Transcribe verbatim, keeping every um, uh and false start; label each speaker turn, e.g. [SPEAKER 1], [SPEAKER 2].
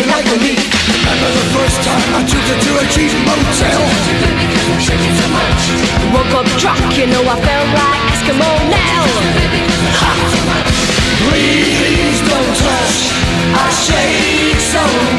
[SPEAKER 1] shaking like a leaf.
[SPEAKER 2] Remember the first time I took her to a cheap motel.
[SPEAKER 1] Woke up drunk, you know I felt like Eskimo now.
[SPEAKER 2] Ha! Please don't touch, I shake so